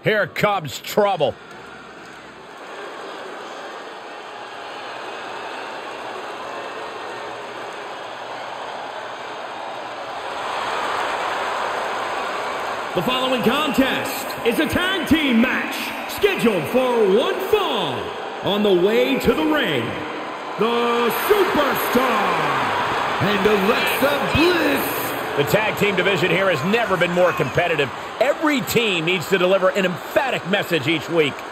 Here comes trouble. The following contest is a tag team match scheduled for one fall. On the way to the ring, the Superstar and Alexa Bliss. The tag team division here has never been more competitive. Every team needs to deliver an emphatic message each week.